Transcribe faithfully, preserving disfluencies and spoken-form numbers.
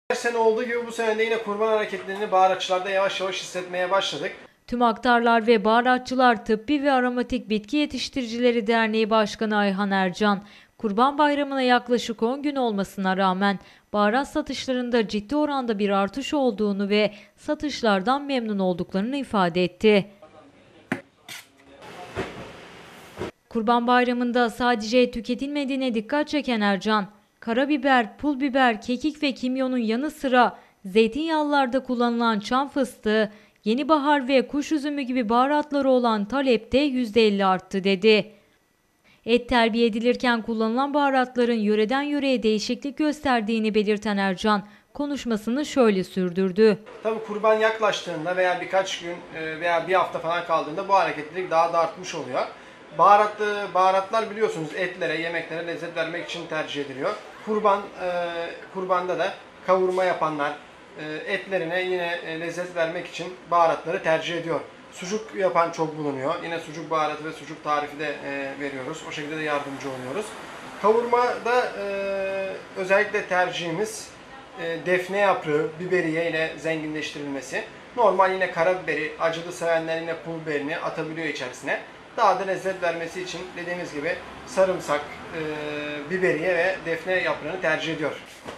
Her sene olduğu gibi bu sene de yine kurban hareketlerini baharatçılarda yavaş yavaş hissetmeye başladık. Tüm Aktarlar ve Baharatçılar Tıbbi ve Aromatik Bitki Yetiştiricileri Derneği Başkanı Ayhan Ercan, Kurban Bayramı'na yaklaşık on gün olmasına rağmen baharat satışlarında ciddi oranda bir artış olduğunu ve satışlardan memnun olduklarını ifade etti. Kurban Bayramı'nda sadece tüketilmediğine dikkat çeken Ercan, karabiber, pul biber, kekik ve kimyonun yanı sıra zeytinyağlılarda kullanılan çam fıstığı, yeni bahar ve kuş üzümü gibi baharatları olan talepte yüzde elli arttı dedi. Et terbiye edilirken kullanılan baharatların yöreden yöreye değişiklik gösterdiğini belirten Ercan, konuşmasını şöyle sürdürdü. Tabii kurban yaklaştığında veya birkaç gün e, veya bir hafta falan kaldığında bu hareketlilik daha da artmış oluyor. Baharatlı baharatlar biliyorsunuz etlere, yemeklere lezzet vermek için tercih ediliyor. Kurban e, kurbanda da kavurma yapanlar e, etlerine yine e, lezzet vermek için baharatları tercih ediyor. Sucuk yapan çok bulunuyor. Yine sucuk baharatı ve sucuk tarifi de e, veriyoruz. O şekilde de yardımcı oluyoruz. Kavurmada e, özellikle tercihimiz e, defne yaprağı, biberiye ile zenginleştirilmesi. Normal yine karabiberi, acılı sevenler yine pul biberini atabiliyor içerisine. Daha da lezzet vermesi için dediğimiz gibi sarımsak, e, biberiye ve defne yaprağını tercih ediyor.